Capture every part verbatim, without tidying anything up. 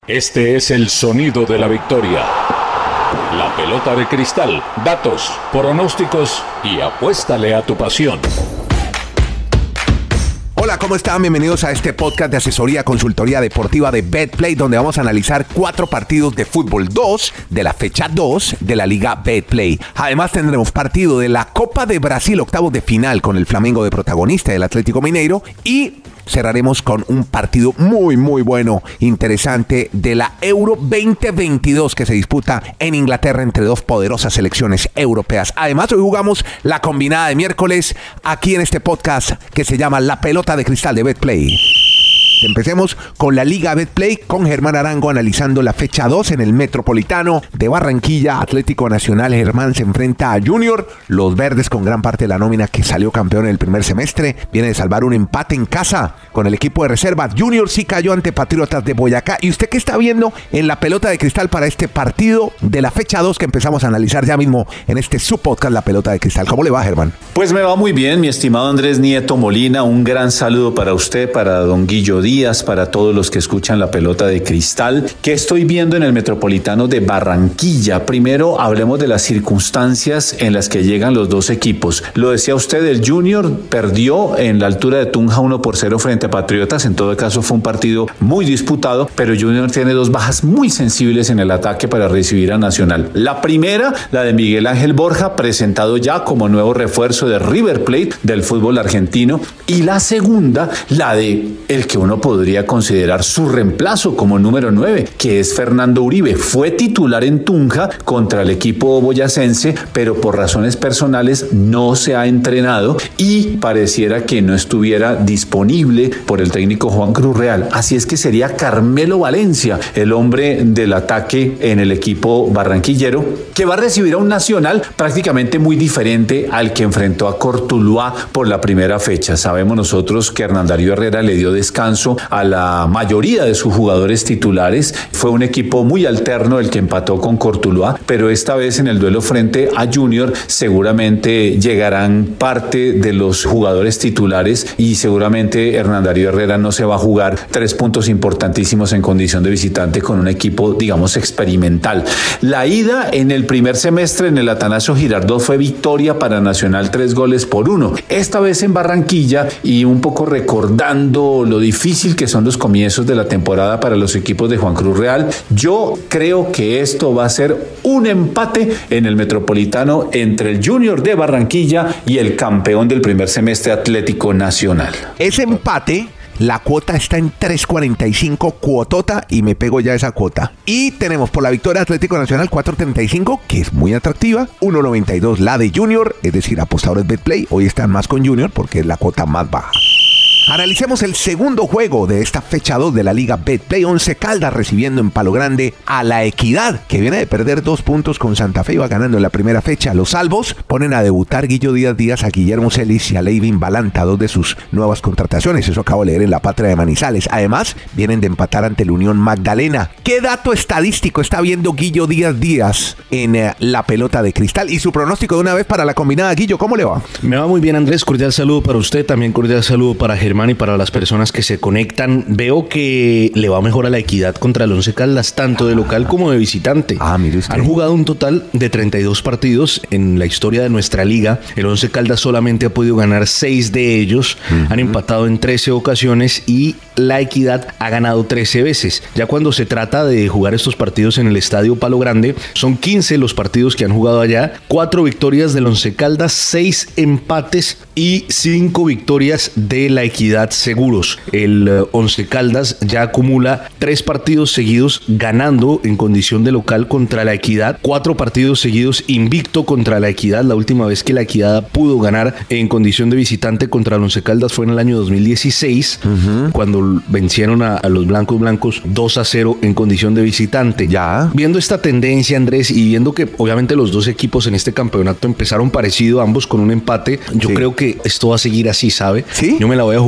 Este es el sonido de la victoria. La pelota de cristal, datos, pronósticos y apuéstale a tu pasión. Hola, ¿cómo están? Bienvenidos a este podcast de asesoría consultoría deportiva de BetPlay, donde vamos a analizar cuatro partidos de fútbol, dos de la fecha dos de la Liga BetPlay. Además tendremos partido de la Copa de Brasil, octavos de final con el Flamengo de protagonista del Atlético Mineiro, y cerraremos con un partido muy muy bueno, interesante, de la Euro veinte veintidós que se disputa en Inglaterra entre dos poderosas selecciones europeas. Además, hoy jugamos la combinada de miércoles aquí en este podcast que se llama La Pelota de Cristal de BetPlay. Empecemos con la Liga BetPlay con Germán Arango analizando la fecha dos en el Metropolitano de Barranquilla. Atlético Nacional, Germán se enfrenta a Junior. Los verdes, con gran parte de la nómina que salió campeón en el primer semestre, viene de salvar un empate en casa con el equipo de reserva. Junior sí cayó ante Patriotas de Boyacá. ¿Y usted qué está viendo en la Pelota de Cristal para este partido de la fecha dos que empezamos a analizar ya mismo en este subpodcast La Pelota de Cristal? ¿Cómo le va, Germán? Pues me va muy bien, mi estimado Andrés Nieto Molina. Un gran saludo para usted, para don Guillo Díaz, para todos los que escuchan La Pelota de Cristal. ¿Qué estoy viendo en el Metropolitano de Barranquilla? Primero, hablemos de las circunstancias en las que llegan los dos equipos. Lo decía usted, el Junior perdió en la altura de Tunja uno por cero frente a Patriotas. En todo caso, fue un partido muy disputado, pero Junior tiene dos bajas muy sensibles en el ataque para recibir a Nacional. La primera, la de Miguel Ángel Borja, presentado ya como nuevo refuerzo de River Plate del fútbol argentino. Y la segunda, la de el que uno podría considerar su reemplazo como número nueve, que es Fernando Uribe. Fue titular en Tunja contra el equipo boyacense, pero por razones personales no se ha entrenado y pareciera que no estuviera disponible por el técnico Juan Cruz Real. Así es que sería Carmelo Valencia, el hombre del ataque en el equipo barranquillero, que va a recibir a un Nacional prácticamente muy diferente al que enfrentó a Cortuluá por la primera fecha. Sabemos nosotros que Hernán Darío Herrera le dio descanso a la mayoría de sus jugadores titulares. Fue un equipo muy alterno el que empató con Cortuluá, pero esta vez en el duelo frente a Junior seguramente llegarán parte de los jugadores titulares y seguramente Hernán Darío Herrera no se va a jugar tres puntos importantísimos en condición de visitante con un equipo, digamos, experimental. La ida en el primer semestre en el Atanasio Girardot fue victoria para Nacional, tres goles por uno. Esta vez en Barranquilla, y un poco recordando lo difícil que son los comienzos de la temporada para los equipos de Juan Cruz Real, yo creo que esto va a ser un empate en el Metropolitano entre el Junior de Barranquilla y el campeón del primer semestre, Atlético Nacional. Ese empate, la cuota está en tres cuarenta y cinco, cuotota, y me pego ya esa cuota. Y tenemos por la victoria Atlético Nacional cuatro treinta y cinco, que es muy atractiva, uno noventa y dos la de Junior, es decir, apostadores BetPlay hoy están más con Junior porque es la cuota más baja. Analicemos el segundo juego de esta fecha dos de la Liga BetPlay. Once Caldas recibiendo en Palo Grande a La Equidad, que viene de perder dos puntos con Santa Fe, iba ganando en la primera fecha. Los salvos ponen a debutar Guillo Díaz Díaz, a Guillermo Celis y a Leivin Balanta, dos de sus nuevas contrataciones. Eso acabo de leer en La Patria de Manizales. Además, vienen de empatar ante el Unión Magdalena. ¿Qué dato estadístico está viendo Guillo Díaz Díaz en eh, La Pelota de Cristal? Y su pronóstico de una vez para la combinada. Guillo, ¿cómo le va? Me va muy bien, Andrés. Cordial saludo para usted, también cordial saludo para Germán y para las personas que se conectan. Veo que le va mejor a La Equidad contra el Once Caldas, tanto de local como de visitante. Ah, mire usted. Han jugado un total de treinta y dos partidos en la historia de nuestra liga. El Once Caldas solamente ha podido ganar seis de ellos. Uh-huh. Han empatado en trece ocasiones y La Equidad ha ganado trece veces. Ya cuando se trata de jugar estos partidos en el Estadio Palo Grande, son quince los partidos que han jugado allá. cuatro victorias del Once Caldas, seis empates y cinco victorias de La Equidad seguros. El uh, Once Caldas ya acumula tres partidos seguidos ganando en condición de local contra La Equidad, cuatro partidos seguidos invicto contra La Equidad. La última vez que La Equidad pudo ganar en condición de visitante contra el Once Caldas fue en el año dos mil dieciséis, uh-huh. cuando vencieron a, a los blancos blancos dos a cero en condición de visitante. Ya. Viendo esta tendencia, Andrés, y viendo que obviamente los dos equipos en este campeonato empezaron parecido, ambos con un empate, yo sí. creo que esto va a seguir así, ¿sabe? ¿Sí? Yo me la voy a jugar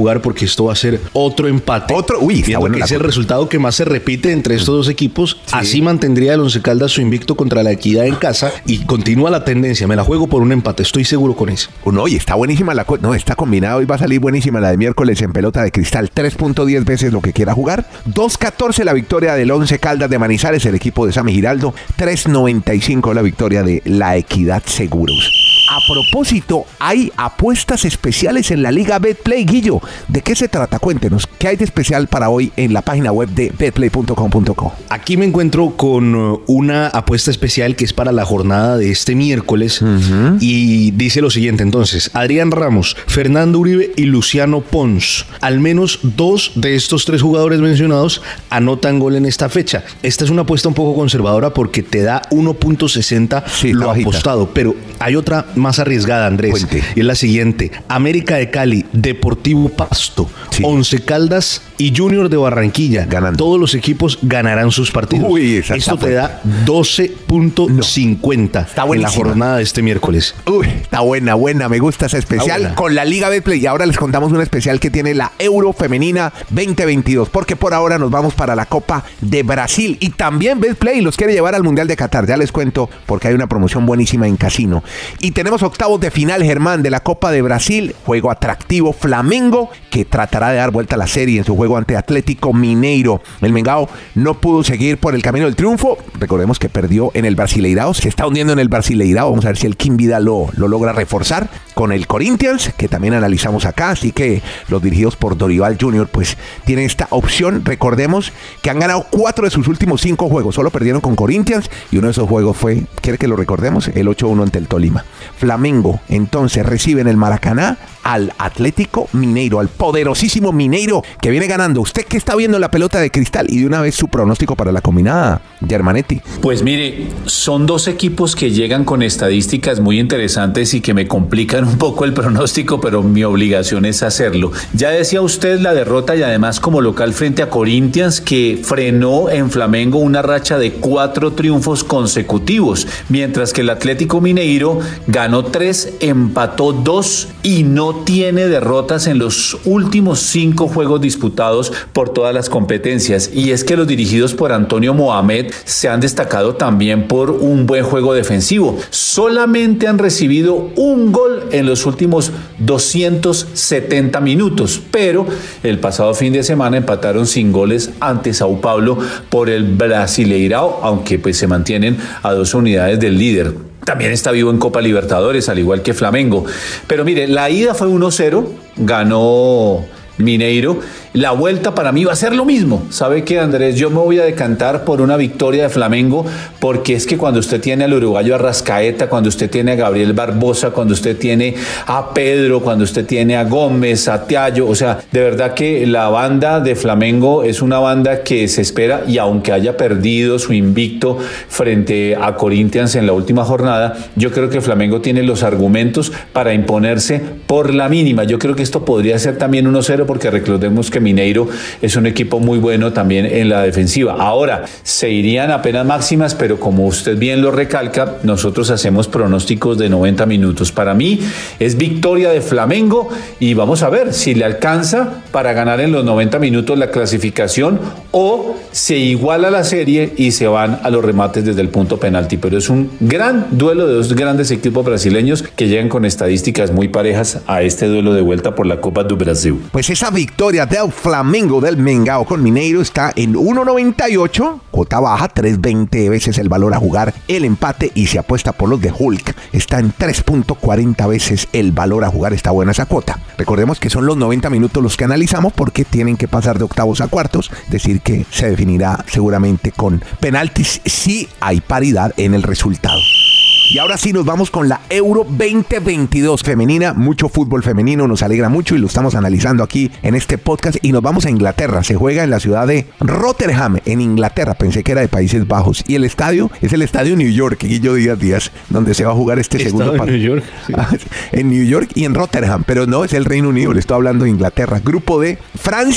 jugar porque esto va a ser otro empate. Otro, uy, está bueno. Que es el resultado que más se repite entre estos dos equipos. Sí. Así mantendría el Once Caldas su invicto contra la Equidad en casa y continúa la tendencia. Me la juego por un empate, estoy seguro con eso. No, y está buenísima la... No, está combinado y va a salir buenísima la de miércoles en pelota de cristal. tres punto diez veces lo que quiera jugar. dos catorce la victoria del Once Caldas de Manizales, el equipo de Sammy Giraldo. tres noventa y cinco la victoria de la Equidad Seguros. A propósito, hay apuestas especiales en la Liga Betplay, Guillo. ¿De qué se trata? Cuéntenos, ¿qué hay de especial para hoy en la página web de betplay punto com punto co? Aquí me encuentro con una apuesta especial que es para la jornada de este miércoles uh-huh. y dice lo siguiente entonces: Adrián Ramos, Fernando Uribe y Luciano Pons. Al menos dos de estos tres jugadores mencionados anotan gol en esta fecha. Esta es una apuesta un poco conservadora porque te da uno punto sesenta sí, lo bajita. apostado, pero hay otra más arriesgada, Andrés. Cuente. Y es la siguiente: América de Cali, Deportivo Pasto, sí. Once Caldas y Junior de Barranquilla. Ganando. Todos los equipos ganarán sus partidos. Uy, esto te da doce punto cincuenta no. en la jornada de este miércoles. Uy, está buena, buena. Me gusta esa especial con la Liga Betplay. Y ahora les contamos una especial que tiene la Euro Femenina veinte veintidós, porque por ahora nos vamos para la Copa de Brasil. Y también Betplay los quiere llevar al Mundial de Qatar. Ya les cuento porque hay una promoción buenísima en casino. Y tenemos octavos de final, Germán, de la Copa de Brasil. Juego atractivo, Flamengo, que tratará de dar vuelta a la serie en su juego ante Atlético Mineiro. El Mengao no pudo seguir por el camino del triunfo. Recordemos que perdió en el Brasileirao. Se está hundiendo en el Brasileirao. Vamos a ver si el Kim Vida lo, lo logra reforzar con el Corinthians, que también analizamos acá. Así que los dirigidos por Dorival junior pues tienen esta opción. Recordemos que han ganado cuatro de sus últimos cinco juegos. Solo perdieron con Corinthians y uno de esos juegos fue, ¿quiere que lo recordemos? El ocho uno ante el Tolima. Flamengo entonces recibe en el Maracaná al Atlético Mineiro, al poderosísimo Mineiro que viene ganando. ¿Usted qué está viendo en la pelota de cristal? Y de una vez su pronóstico para la combinada, Germanetti. Pues mire, son dos equipos que llegan con estadísticas muy interesantes y que me complican un poco el pronóstico, pero mi obligación es hacerlo. Ya decía usted la derrota y además como local frente a Corinthians, que frenó en Flamengo una racha de cuatro triunfos consecutivos, mientras que el Atlético Mineiro ganó tres, empató dos y no tiene derrotas en los últimos cinco juegos disputados por todas las competencias. Y es que los dirigidos por Antonio Mohamed se han destacado también por un buen juego defensivo. Solamente han recibido un gol en los últimos doscientos setenta minutos, pero el pasado fin de semana empataron sin goles ante Sao Paulo por el Brasileirao, aunque pues se mantienen a dos unidades del líder. También está vivo en Copa Libertadores, al igual que Flamengo. Pero mire, la ida fue uno cero, ganó Mineiro. La vuelta para mí va a ser lo mismo. ¿Sabe qué, Andrés? Yo me voy a decantar por una victoria de Flamengo, porque es que cuando usted tiene al uruguayo Arrascaeta, cuando usted tiene a Gabriel Barbosa, cuando usted tiene a Pedro, cuando usted tiene a Gómez, a Tiallo, o sea, de verdad que la banda de Flamengo es una banda que se espera, y aunque haya perdido su invicto frente a Corinthians en la última jornada, yo creo que Flamengo tiene los argumentos para imponerse por la mínima. Yo creo que esto podría ser también uno cero, porque recordemos que Mineiro es un equipo muy bueno también en la defensiva. Ahora, se irían a penas máximas, pero como usted bien lo recalca, nosotros hacemos pronósticos de noventa minutos. Para mí es victoria de Flamengo y vamos a ver si le alcanza para ganar en los noventa minutos la clasificación o se iguala la serie y se van a los remates desde el punto penalti. Pero es un gran duelo de dos grandes equipos brasileños que llegan con estadísticas muy parejas a este duelo de vuelta por la Copa do Brasil. Pues esa victoria del Flamengo del Mengao con Mineiro está en uno noventa y ocho, cuota baja, tres veinte veces el valor a jugar. El empate, y se apuesta por los de Hulk, está en tres punto cuarenta veces el valor a jugar. Está buena esa cuota. Recordemos que son los noventa minutos los que analizamos, porque tienen que pasar de octavos a cuartos, decir que se definirá seguramente con penaltis si hay paridad en el resultado. Y ahora sí nos vamos con la Euro veinte veintidós femenina. Mucho fútbol femenino, nos alegra mucho y lo estamos analizando aquí en este podcast. Y nos vamos a Inglaterra. Se juega en la ciudad de Rotterdam, en Inglaterra. Pensé que era de Países Bajos. Y el estadio es el estadio New York, Guillo Díaz Díaz, donde se va a jugar este segundo partido. En New York. Sí. En New York y en Rotterdam, pero no es el Reino Unido. Le estoy hablando de Inglaterra. Grupo de Francia,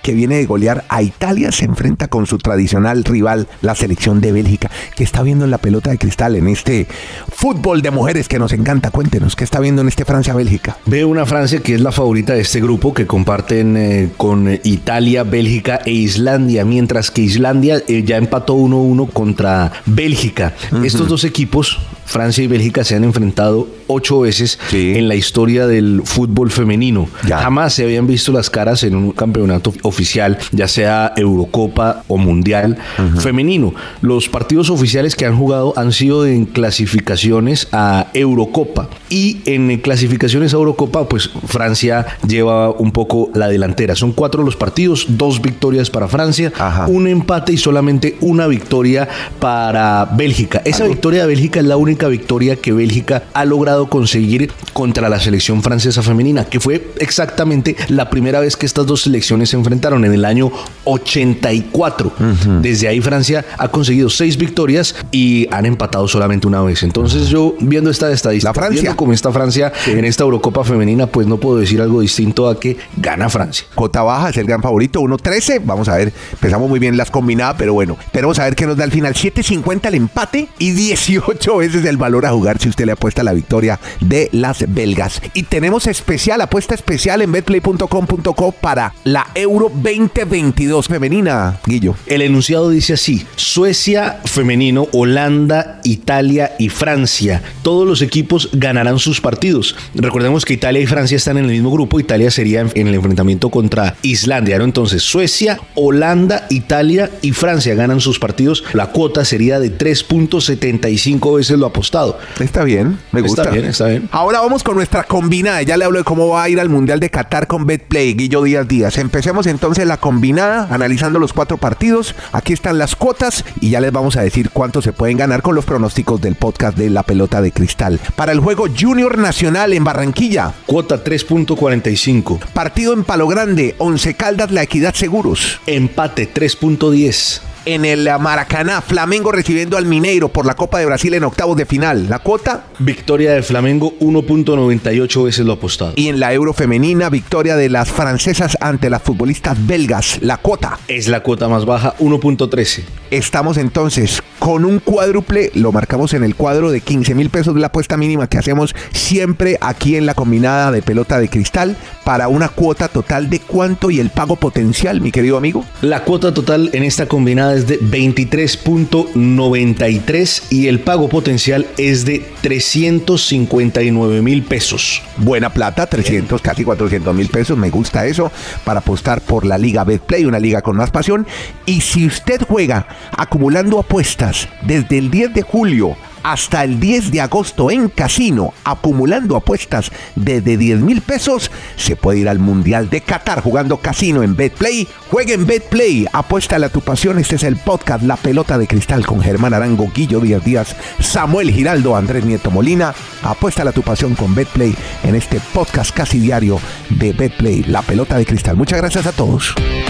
que viene de golear a Italia, se enfrenta con su tradicional rival, la selección de Bélgica. ¿Qué está viendo en la pelota de cristal en este fútbol de mujeres que nos encanta? Cuéntenos, ¿qué está viendo en este Francia-Bélgica? Veo una Francia que es la favorita de este grupo, que comparten eh, con Italia, Bélgica e Islandia, mientras que Islandia eh, ya empató uno a uno contra Bélgica. Uh-huh. Estos dos equipos, Francia y Bélgica, se han enfrentado ocho veces sí. en la historia del fútbol femenino. Ya. Jamás se habían visto las caras en un campeonato oficial, ya sea Eurocopa o Mundial uh-huh. femenino. Los partidos oficiales que han jugado han sido en clasificaciones a Eurocopa, y en clasificaciones a Eurocopa pues Francia lleva un poco la delantera. Son cuatro los partidos, dos victorias para Francia, Ajá. un empate y solamente una victoria para Bélgica. Esa ¿Algo? victoria de Bélgica es la única victoria que Bélgica ha logrado conseguir contra la selección francesa femenina, que fue exactamente la primera vez que estas dos selecciones se enfrentaron en el año ochenta y cuatro. Uh-huh. Desde ahí Francia ha conseguido seis victorias y han empatado solamente una vez. Entonces yo, viendo esta estadística, la Francia, viendo cómo está Francia sí. en esta Eurocopa femenina, pues no puedo decir algo distinto a que gana Francia. Cota baja es el gran favorito, uno trece. Vamos a ver, empezamos muy bien las combinadas, pero bueno, esperemos a ver qué nos da al final. siete cincuenta el empate y dieciocho veces el valor a jugar si usted le apuesta a la victoria de las belgas. Y tenemos especial, apuesta especial en betplay punto com punto co para la Euro veinte veintidós femenina, Guillo. El enunciado dice así: Suecia femenino, Holanda, Italia y Francia. Todos los equipos ganarán sus partidos. Recordemos que Italia y Francia están en el mismo grupo. Italia sería en el enfrentamiento contra Islandia, ¿no? Entonces Suecia, Holanda, Italia y Francia ganan sus partidos. La cuota sería de tres punto setenta y cinco veces lo apostado. Está bien, me gusta. Está bien, está bien. Ahora vamos con nuestra combinada. Ya le hablo de cómo va a ir al Mundial de Qatar con Betplay, Guillo Díaz Díaz. Empecemos entonces la combinada, analizando los cuatro partidos. Aquí están las cuotas y ya les vamos a decir cuánto se pueden ganar con los pronósticos del podcast de La Pelota de Cristal. Para el juego Junior Nacional en Barranquilla, cuota tres punto cuarenta y cinco. Partido en Palo Grande, Once Caldas, La Equidad Seguros, empate tres punto diez. En el Maracaná, Flamengo recibiendo al Mineiro por la Copa de Brasil en octavos de final. La cuota, victoria de Flamengo, uno punto noventa y ocho veces lo apostado. Y en la Euro femenina, victoria de las francesas ante las futbolistas belgas. La cuota es la cuota más baja, uno punto trece. Estamos entonces con un cuádruple, lo marcamos en el cuadro de quince mil pesos de la apuesta mínima que hacemos siempre aquí en la combinada de Pelota de Cristal, para una cuota total de ¿cuánto? Y el pago potencial, mi querido amigo. La cuota total en esta combinada es de veintitrés punto noventa y tres y el pago potencial es de trescientos cincuenta y nueve mil pesos. Buena plata, trescientos, casi cuatrocientos mil pesos, me gusta eso, para apostar por la Liga Betplay, una liga con más pasión. Y si usted juega acumulando apuestas desde el diez de julio hasta el diez de agosto en casino, acumulando apuestas desde diez mil pesos, se puede ir al Mundial de Qatar jugando casino en Betplay. Juega en Betplay, apuéstale a tu pasión. Este es el podcast La Pelota de Cristal con Germán Arango, Guillo Díaz Díaz, Samuel Giraldo, Andrés Nieto Molina. Apuéstale a tu pasión con Betplay en este podcast casi diario de Betplay, La Pelota de Cristal. Muchas gracias a todos.